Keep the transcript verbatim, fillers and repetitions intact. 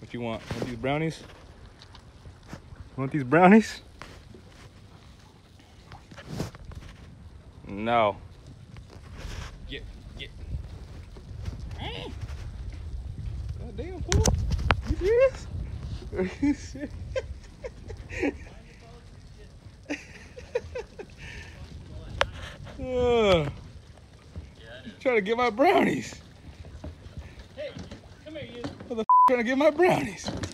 What you want? Want these brownies? Want these brownies? No. Get, get. God damn, fool. You serious? Are you serious? uh, trying to get my brownies. Hey, come here, you. What the f trying to get my brownies?